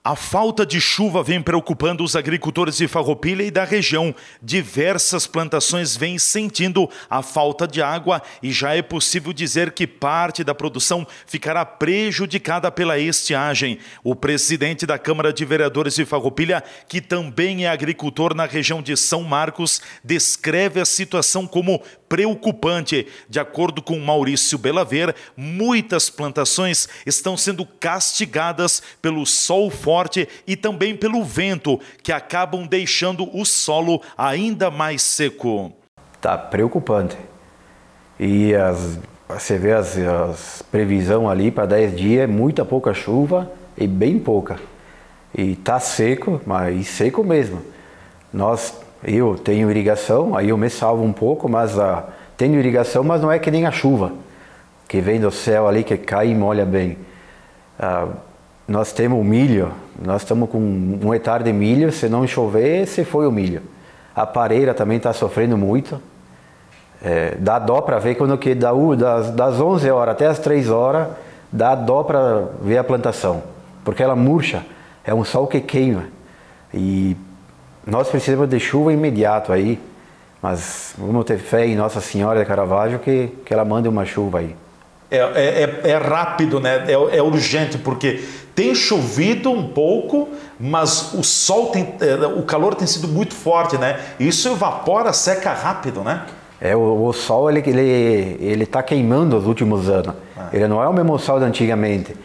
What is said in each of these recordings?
A falta de chuva vem preocupando os agricultores de Farroupilha e da região. Diversas plantações vêm sentindo a falta de água e já é possível dizer que parte da produção ficará prejudicada pela estiagem. O presidente da Câmara de Vereadores de Farroupilha, que também é agricultor na região de São Marcos, descreve a situação como preocupante. De acordo com Maurício Belaver, muitas plantações estão sendo castigadas pelo sol forte e também pelo vento, que acabam deixando o solo ainda mais seco. Tá preocupante. E você vê as previsões ali para 10 dias, muita pouca chuva e bem pouca. E tá seco, mas seco mesmo. Eu tenho irrigação, aí eu me salvo um pouco, mas tenho irrigação, mas não é que nem a chuva, que vem do céu ali, que cai e molha bem. Nós temos milho, nós estamos com 1 hectare de milho, se não chover, se foi o milho. A pareira também está sofrendo muito. Dá dó para ver quando que das 11 horas até as 3 horas, dá dó para ver a plantação, porque ela murcha, é um sol que queima. E nós precisamos de chuva imediato aí, mas vamos ter fé em Nossa Senhora de Caravaggio que ela mande uma chuva aí. É rápido, né? É urgente, porque tem chovido um pouco, mas o calor tem sido muito forte, né? Isso evapora, seca rápido, né? O sol ele tá queimando os últimos anos. Ele não é o mesmo sol de antigamente.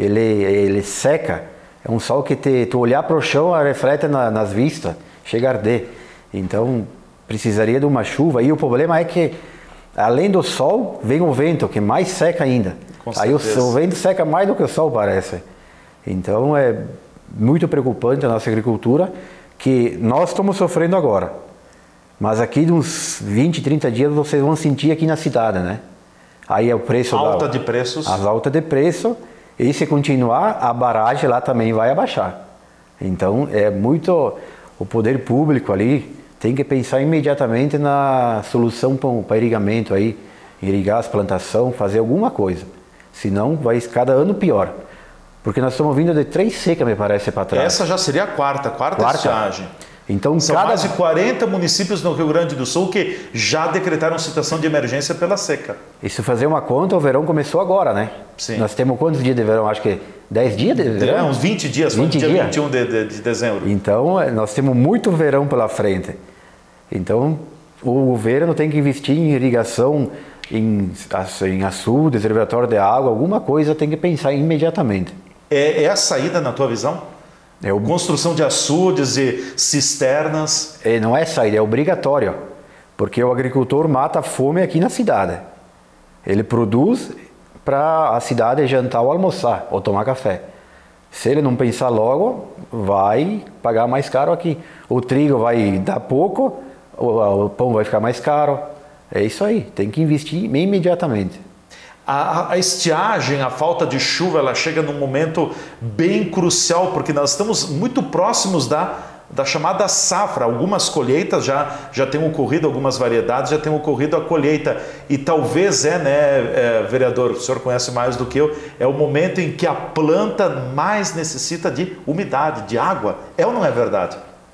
Ele seca. É um sol que tu olhar para o chão, reflete nas vistas, chega a arder. Então precisaria de uma chuva. E o problema é que além do sol, vem o vento, que mais seca ainda. Aí o vento seca mais do que o sol, parece. Então é muito preocupante a nossa agricultura, que nós estamos sofrendo agora. Mas aqui de uns 20, 30 dias vocês vão sentir aqui na cidade, né? Aí é o preço alta de preços. As altas de preço. E se continuar, a barragem lá também vai abaixar. Então é muito... O poder público ali tem que pensar imediatamente na solução para irrigamento aí, irrigar as plantações, fazer alguma coisa. Senão vai cada ano pior. Porque nós estamos vindo de 3 secas, me parece, para trás. Essa já seria a quarta estiagem. Então, são mais de 40 municípios no Rio Grande do Sul que já decretaram situação de emergência pela seca. E se fazer uma conta, o verão começou agora, né? Sim. Nós temos quantos dias de verão? Acho que 10 dias de verão? Uns 20 dias, 20 dia 21 de dezembro. Então, nós temos muito verão pela frente. Então, o governo tem que investir em irrigação, em açudes, reservatório de água, alguma coisa tem que pensar imediatamente. É a saída, na tua visão? Construção de açudes e cisternas? Não é saída, é obrigatório. Porque o agricultor mata a fome aqui na cidade. Ele produz para a cidade jantar ou almoçar, ou tomar café. Se ele não pensar logo, vai pagar mais caro aqui. O trigo vai dar pouco, o pão vai ficar mais caro. É isso aí, tem que investir imediatamente. A estiagem, a falta de chuva, ela chega num momento bem crucial, porque nós estamos muito próximos da chamada safra. Algumas colheitas já têm ocorrido, algumas variedades já têm ocorrido a colheita. E talvez vereador, o senhor conhece mais do que eu, é o momento em que a planta mais necessita de umidade, de água. É ou não é verdade?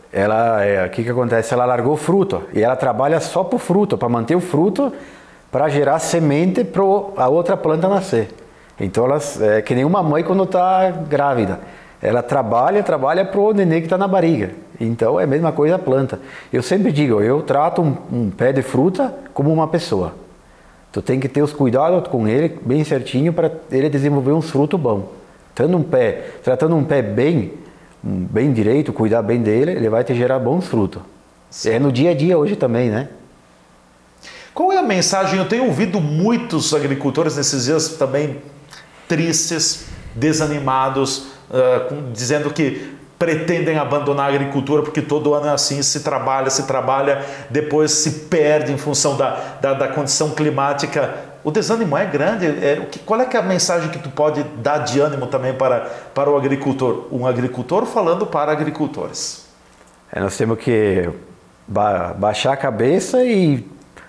O que acontece? Ela largou fruto e ela trabalha só para o fruto, para manter o fruto, para gerar semente para a outra planta nascer. Então, é que nem uma mãe quando está grávida. Ela trabalha para o neném que está na barriga. Então, é a mesma coisa a planta. Eu sempre digo, eu trato um pé de fruta como uma pessoa. Tu tem que ter os cuidados com ele bem certinho para ele desenvolver uns frutos bons. Tratando um pé bem direito, cuidar bem dele, ele vai te gerar bons frutos. Sim. É no dia a dia hoje também, né? Qual é a mensagem? Eu tenho ouvido muitos agricultores nesses dias também tristes, desanimados, dizendo que pretendem abandonar a agricultura porque todo ano é assim, se trabalha, depois se perde em função da condição climática. O desânimo é grande. Qual é a mensagem que tu pode dar de ânimo também para o agricultor? Um agricultor falando para agricultores. Nós temos que baixar a cabeça e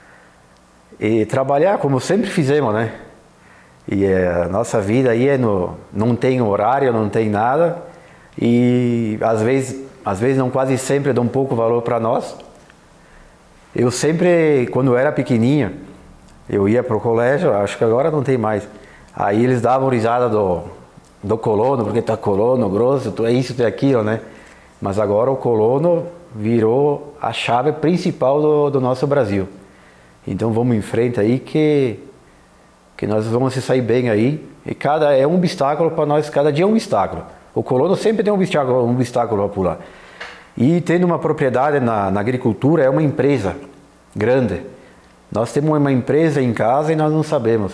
trabalhar como sempre fizemos, né? E a nossa vida aí não tem horário, não tem nada. e às vezes não, quase sempre dão pouco valor para nós. Eu sempre, quando eu era pequenininho, eu ia para o colégio, acho que agora não tem mais. Aí eles davam risada do colono, porque tá colono, grosso, é isso, é aquilo, né? Mas agora o colono virou a chave principal do nosso Brasil. Então vamos em frente aí que nós vamos se sair bem aí. E é um obstáculo para nós, cada dia é um obstáculo. O colono sempre tem um obstáculo para pular. E tendo uma propriedade na agricultura, é uma empresa grande. Nós temos uma empresa em casa e nós não sabemos.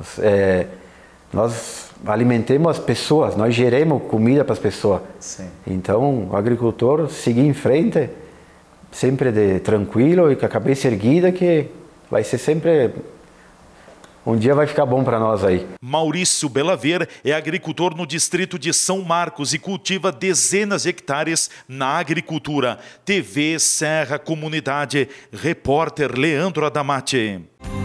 Nós alimentamos as pessoas, nós geramos comida para as pessoas. Sim. Então, o agricultor seguir em frente, sempre tranquilo e com a cabeça erguida, que vai ser sempre... Um dia vai ficar bom para nós aí. Maurício Belaver é agricultor no distrito de São Marcos e cultiva dezenas de hectares na agricultura. TV Serra Comunidade, repórter Leandro Adamati.